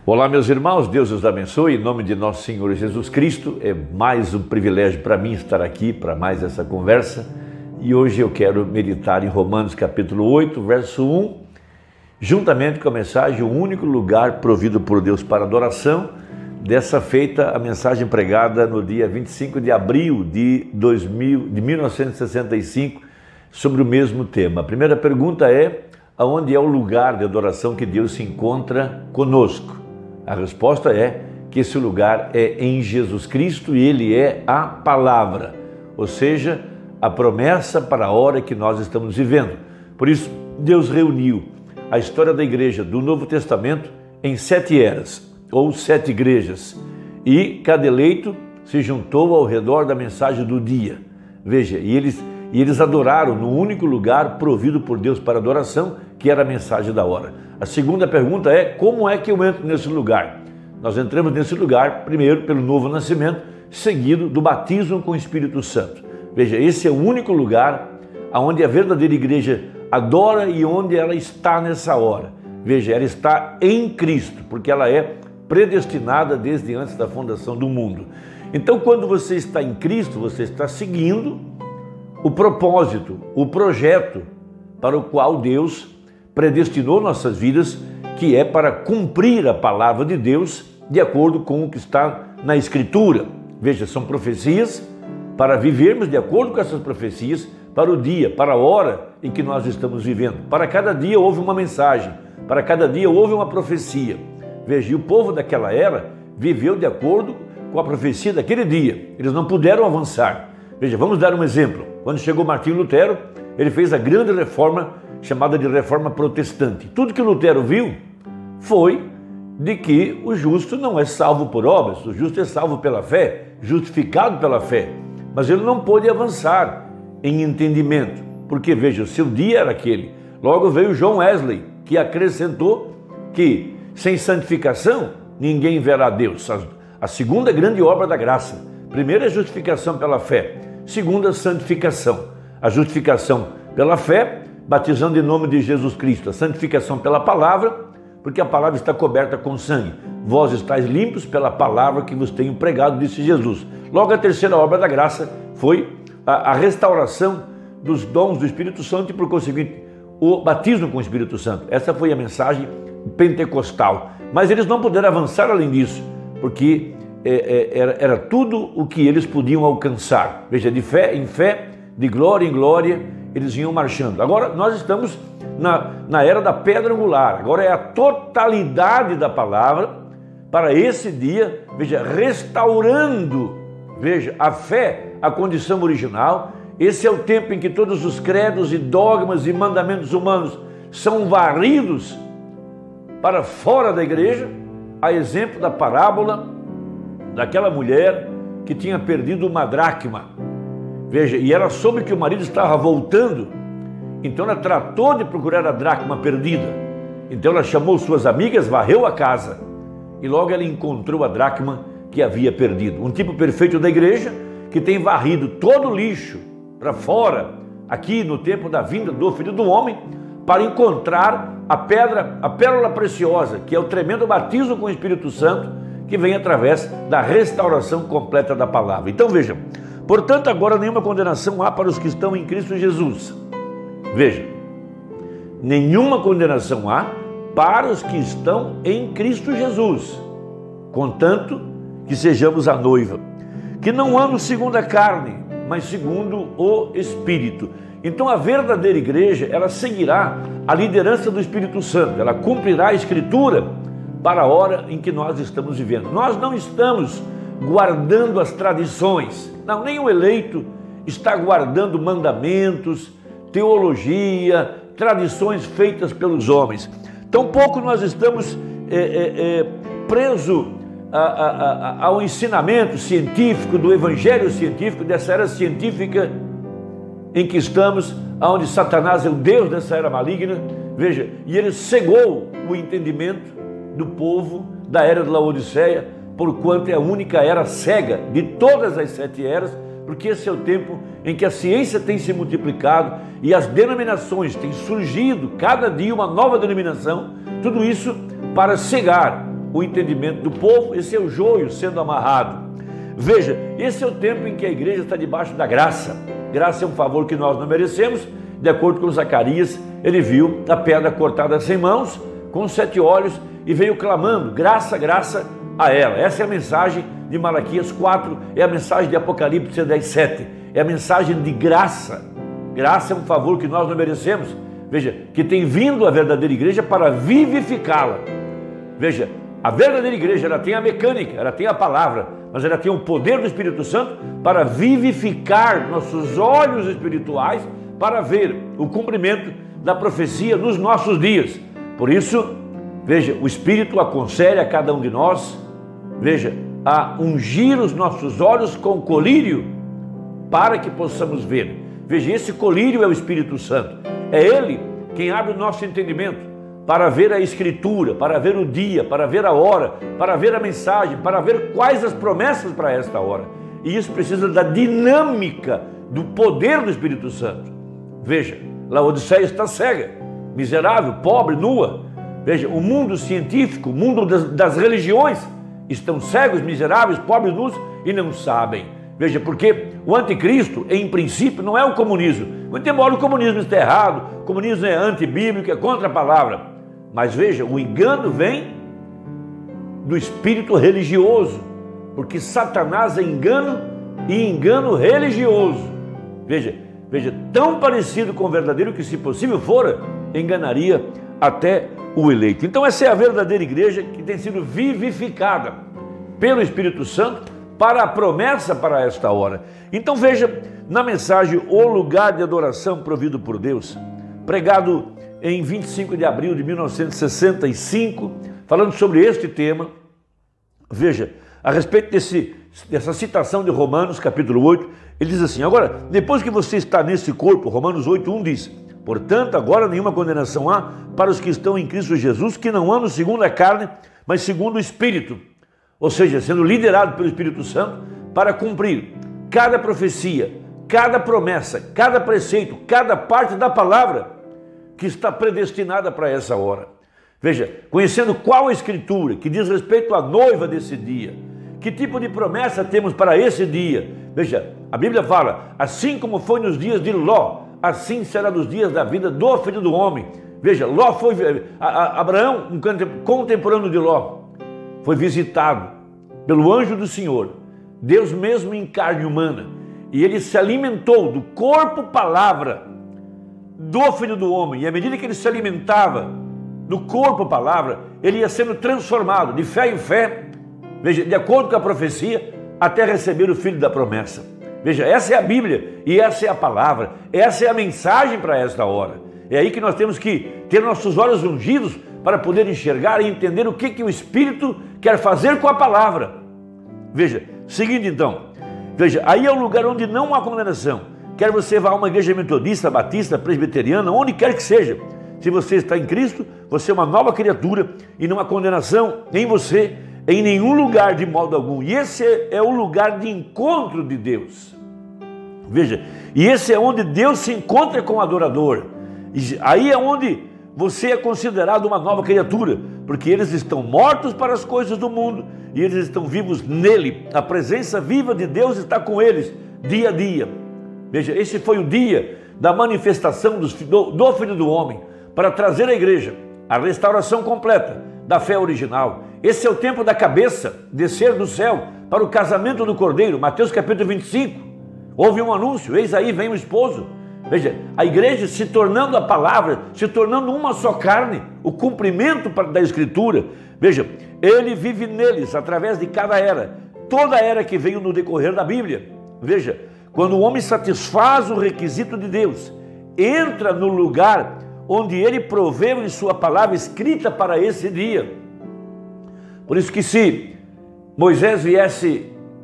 Olá, meus irmãos, Deus os abençoe, em nome de nosso Senhor Jesus Cristo. É mais um privilégio para mim estar aqui para mais essa conversa. E hoje eu quero meditar em Romanos capítulo 8, verso 1, juntamente com a mensagem O Único Lugar Provido por Deus para Adoração, dessa feita a mensagem pregada no dia 25 de abril de 1965, sobre o mesmo tema. A primeira pergunta é: aonde é o lugar de adoração que Deus se encontra conosco? A resposta é que esse lugar é em Jesus Cristo e Ele é a palavra, ou seja, a promessa para a hora que nós estamos vivendo. Por isso, Deus reuniu a história da igreja do Novo Testamento em 7 eras, ou 7 igrejas, e cada eleito se juntou ao redor da mensagem do dia. Veja, e eles adoraram no único lugar provido por Deus para adoração, que era a mensagem da hora. A segunda pergunta é: como é que eu entro nesse lugar? Nós entramos nesse lugar primeiro pelo novo nascimento, seguido do batismo com o Espírito Santo. Veja, esse é o único lugar onde a verdadeira igreja adora e onde ela está nessa hora. Veja, ela está em Cristo, porque ela é predestinada desde antes da fundação do mundo. Então, quando você está em Cristo, você está seguindo o propósito, o projeto para o qual Deus predestinou nossas vidas, que é para cumprir a palavra de Deus de acordo com o que está na Escritura. Veja, são profecias para vivermos de acordo com essas profecias para o dia, para a hora em que nós estamos vivendo. Para cada dia houve uma mensagem, para cada dia houve uma profecia. Veja, e o povo daquela era viveu de acordo com a profecia daquele dia. Eles não puderam avançar. Veja, vamos dar um exemplo. Quando chegou Martinho Lutero, ele fez a grande reforma chamada de reforma protestante. Tudo que Lutero viu foi de que o justo não é salvo por obras, o justo é salvo pela fé, justificado pela fé. Mas ele não pôde avançar em entendimento, porque veja, o seu dia era aquele. Logo veio John Wesley, que acrescentou que sem santificação ninguém verá Deus. A segunda grande obra da graça: primeira é a justificação pela fé, segunda a santificação. A justificação pela fé, batizando em nome de Jesus Cristo; a santificação pela palavra, porque a palavra está coberta com sangue. Vós estáis limpos pela palavra que vos tenho pregado, disse Jesus. Logo, a terceira obra da graça foi a restauração dos dons do Espírito Santo e, por conseguinte, o batismo com o Espírito Santo. Essa foi a mensagem pentecostal. Mas eles não puderam avançar além disso, porque era tudo o que eles podiam alcançar. Veja, de fé em fé, de glória em glória, eles vinham marchando. Agora nós estamos na era da pedra angular. Agora é a totalidade da palavra para esse dia. Veja, restaurando, veja, a fé, a condição original. Esse é o tempo em que todos os credos e dogmas e mandamentos humanos são varridos para fora da igreja, a exemplo da parábola daquela mulher que tinha perdido uma dracma. Veja, e ela soube que o marido estava voltando, então ela tratou de procurar a dracma perdida. Então ela chamou suas amigas, varreu a casa e logo ela encontrou a dracma que havia perdido. Um tipo perfeito da igreja, que tem varrido todo o lixo para fora, aqui no tempo da vinda do Filho do Homem, para encontrar a pérola preciosa, que é o tremendo batismo com o Espírito Santo, que vem através da restauração completa da palavra. Então vejam, portanto, agora nenhuma condenação há para os que estão em Cristo Jesus. Veja, nenhuma condenação há para os que estão em Cristo Jesus, contanto que sejamos a noiva, que não andam segundo a carne, mas segundo o Espírito. Então a verdadeira igreja, ela seguirá a liderança do Espírito Santo, ela cumprirá a Escritura para a hora em que nós estamos vivendo. Nós não estamos guardando as tradições, não, nem o eleito está guardando mandamentos, teologia, tradições feitas pelos homens. Tampouco nós estamos presos ao ensinamento científico, do evangelho científico, dessa era científica em que estamos, onde Satanás é o Deus dessa era maligna. Veja, e ele cegou o entendimento do povo da era de Laodiceia, porquanto é a única era cega de todas as 7 eras, porque esse é o tempo em que a ciência tem se multiplicado e as denominações têm surgido, cada dia uma nova denominação, tudo isso para cegar o entendimento do povo, esse é o joio sendo amarrado. Veja, esse é o tempo em que a igreja está debaixo da graça. Graça é um favor que nós não merecemos. De acordo com Zacarias, ele viu a pedra cortada sem mãos, com 7 olhos, e veio clamando, graça, graça a ela. Essa é a mensagem de Malaquias 4, é a mensagem de Apocalipse 10:7. É a mensagem de graça. Graça é um favor que nós não merecemos. Veja, que tem vindo a verdadeira igreja para vivificá-la. Veja, a verdadeira igreja, ela tem a mecânica, ela tem a palavra, mas ela tem o poder do Espírito Santo para vivificar nossos olhos espirituais para ver o cumprimento da profecia nos nossos dias. Por isso, veja, o Espírito aconselha a cada um de nós, veja, a ungir os nossos olhos com colírio para que possamos ver. Veja, esse colírio é o Espírito Santo. É Ele quem abre o nosso entendimento para ver a Escritura, para ver o dia, para ver a hora, para ver a mensagem, para ver quais as promessas para esta hora. E isso precisa da dinâmica, do poder do Espírito Santo. Veja, Laodiceia está cega, miserável, pobre, nua. Veja, o mundo científico, o mundo das religiões estão cegos, miseráveis, pobres, nus e não sabem. Veja, porque o anticristo, em princípio, não é o comunismo. Muito embora o comunismo esteja errado, o comunismo é antibíblico, é contra a palavra. Mas veja, o engano vem do espírito religioso, porque Satanás é engano e engano religioso. Veja, tão parecido com o verdadeiro que, se possível fora, enganaria até o eleito. Então essa é a verdadeira igreja que tem sido vivificada pelo Espírito Santo para a promessa para esta hora. Então veja, na mensagem O Lugar de Adoração Provido por Deus, pregado em 25 de abril de 1965, falando sobre este tema, veja, a respeito dessa citação de Romanos capítulo 8, ele diz assim: agora, depois que você está nesse corpo, Romanos 8:1 diz: portanto, agora nenhuma condenação há para os que estão em Cristo Jesus, que não andam segundo a carne, mas segundo o Espírito. Ou seja, sendo liderado pelo Espírito Santo para cumprir cada profecia, cada promessa, cada preceito, cada parte da palavra que está predestinada para essa hora. Veja, conhecendo qual a Escritura que diz respeito à noiva desse dia, que tipo de promessa temos para esse dia. Veja, a Bíblia fala, assim como foi nos dias de Ló, assim será nos dias da vida do Filho do Homem. Veja, Ló foi, Abraão, um contemporâneo de Ló, foi visitado pelo anjo do Senhor, Deus mesmo em carne humana, e ele se alimentou do corpo palavra do Filho do Homem, e à medida que ele se alimentava do corpo palavra, ele ia sendo transformado de fé em fé, veja, de acordo com a profecia, até receber o Filho da promessa. Veja, essa é a Bíblia e essa é a palavra, essa é a mensagem para esta hora. É aí que nós temos que ter nossos olhos ungidos para poder enxergar e entender o que o Espírito quer fazer com a palavra. Veja, seguinte então, veja, aí é o lugar onde não há condenação. Quer você vá a uma igreja metodista, batista, presbiteriana, onde quer que seja. Se você está em Cristo, você é uma nova criatura e não há condenação em você, em nenhum lugar de modo algum. E esse é o lugar de encontro de Deus. Veja, e esse é onde Deus se encontra com o adorador. E aí é onde você é considerado uma nova criatura, porque eles estão mortos para as coisas do mundo e eles estão vivos nele. A presença viva de Deus está com eles dia a dia. Veja, esse foi o dia da manifestação do Filho do Homem para trazer à igreja a restauração completa da fé original. Esse é o tempo da cabeça descer do céu para o casamento do Cordeiro. Mateus capítulo 25, houve um anúncio, eis aí vem o esposo. Veja, a igreja se tornando a palavra, se tornando uma só carne, o cumprimento da Escritura. Veja, ele vive neles através de cada era, toda era que veio no decorrer da Bíblia. Veja, quando o homem satisfaz o requisito de Deus, entra no lugar onde ele proveu em sua palavra escrita para esse dia. Por isso que se Moisés viesse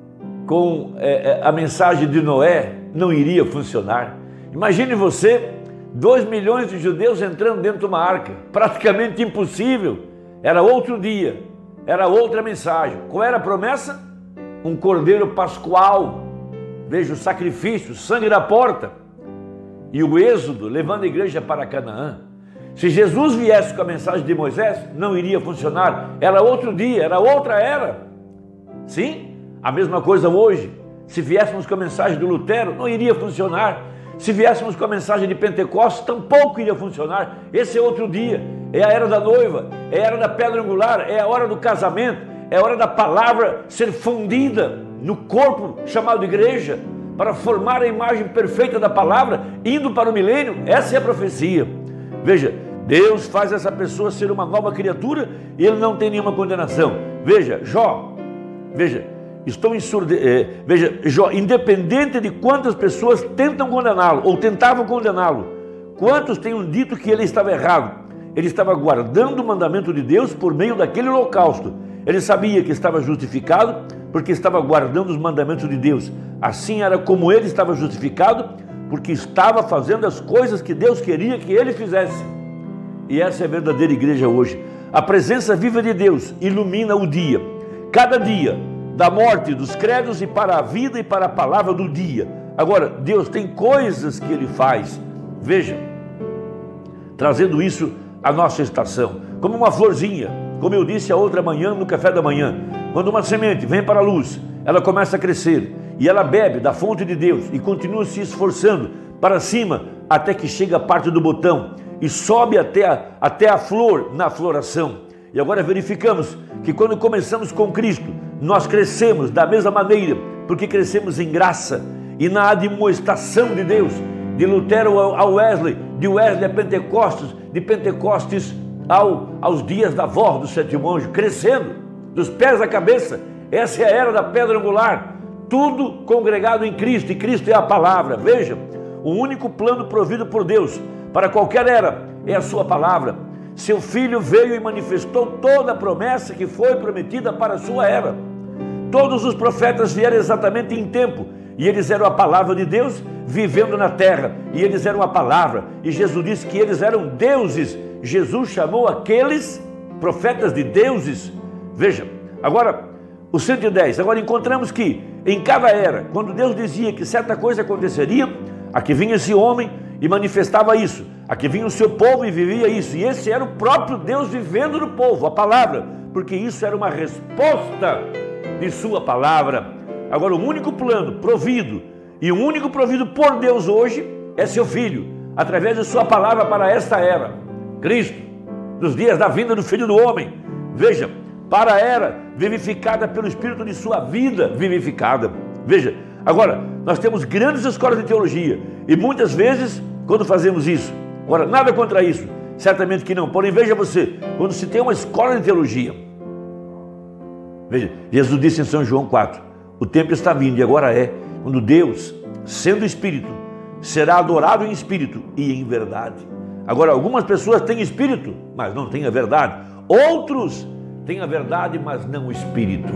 com a mensagem de Noé, não iria funcionar. Imagine você, 2 milhões de judeus entrando dentro de uma arca, praticamente impossível. Era outro dia, era outra mensagem. Qual era a promessa? Um cordeiro pascual. Veja o sacrifício, sangue na porta. E o êxodo, levando a igreja para Canaã. Se Jesus viesse com a mensagem de Moisés, não iria funcionar. Era outro dia, era outra era. Sim, a mesma coisa hoje. Se viéssemos com a mensagem do Lutero, não iria funcionar. Se viéssemos com a mensagem de Pentecostes, tampouco iria funcionar. Esse é outro dia. É a era da noiva, é a era da pedra angular, é a hora do casamento, é a hora da palavra ser fundida no corpo chamado igreja, para formar a imagem perfeita da palavra, indo para o milênio. Essa é a profecia. Veja, Deus faz essa pessoa ser uma nova criatura e ele não tem nenhuma condenação. Veja, Jó, veja, veja, Jó, independente de quantas pessoas tentam condená-lo ou tentavam condená-lo, quantos tenham dito que ele estava errado, ele estava guardando o mandamento de Deus por meio daquele holocausto. Ele sabia que estava justificado porque estava guardando os mandamentos de Deus. Assim era como ele estava justificado, porque estava fazendo as coisas que Deus queria que ele fizesse. E essa é a verdadeira igreja hoje. A presença viva de Deus ilumina o dia. Cada dia, da morte dos credos e para a vida e para a palavra do dia. Agora, Deus tem coisas que Ele faz. Veja, trazendo isso à nossa estação, como uma florzinha, como eu disse a outra manhã no café da manhã, quando uma semente vem para a luz, ela começa a crescer e ela bebe da fonte de Deus e continua se esforçando para cima até que chega a parte do botão e sobe até a flor na floração. E agora verificamos que quando começamos com Cristo, nós crescemos da mesma maneira, porque crescemos em graça e na admoestação de Deus, de Lutero a Wesley, de Wesley a Pentecostes, de Pentecostes aos dias da voz do sétimo anjo, crescendo dos pés à cabeça. Essa é a era da pedra angular, tudo congregado em Cristo, e Cristo é a palavra. Veja, o único plano provido por Deus para qualquer era é a sua palavra. Seu Filho veio e manifestou toda a promessa que foi prometida para a sua era. Todos os profetas vieram exatamente em tempo, e eles eram a palavra de Deus vivendo na terra, e eles eram a palavra, e Jesus disse que eles eram deuses. Jesus chamou aqueles profetas de deuses. Veja, agora o 110, agora encontramos que em cada era, quando Deus dizia que certa coisa aconteceria, aqui vinha esse homem e manifestava isso, aqui vinha o seu povo e vivia isso, e esse era o próprio Deus vivendo no povo, a palavra, porque isso era uma resposta de sua palavra. Agora o único plano provido, e o único provido por Deus hoje, é seu Filho, através de sua palavra para esta era, Cristo, nos dias da vinda do Filho do Homem. Veja, para a era vivificada pelo Espírito de sua vida vivificada. Veja, agora, nós temos grandes escolas de teologia, e muitas vezes, quando fazemos isso, agora, nada contra isso, certamente que não, porém, veja você, quando se tem uma escola de teologia, veja, Jesus disse em São João 4, o tempo está vindo, e agora é, quando Deus, sendo Espírito, será adorado em Espírito e em verdade. Agora, algumas pessoas têm Espírito, mas não têm a verdade. Outros têm a verdade, mas não o Espírito.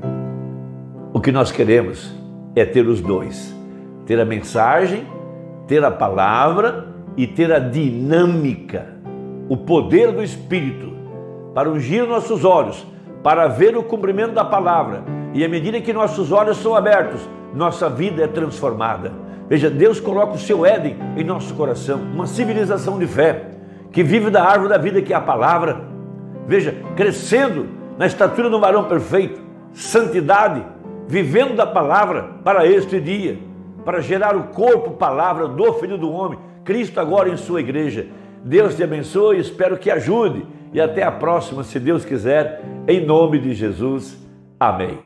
O que nós queremos é ter os dois. Ter a mensagem, ter a palavra e ter a dinâmica, o poder do Espírito, para ungir nossos olhos, para ver o cumprimento da palavra. E à medida que nossos olhos são abertos, nossa vida é transformada. Veja, Deus coloca o seu Éden em nosso coração, uma civilização de fé, que vive da árvore da vida, que é a palavra. Veja, crescendo na estatura do varão perfeito, santidade, vivendo da palavra para este dia, para gerar o corpo, palavra do Filho do Homem, Cristo agora em sua igreja. Deus te abençoe, espero que ajude, e até a próxima, se Deus quiser, em nome de Jesus. Amém.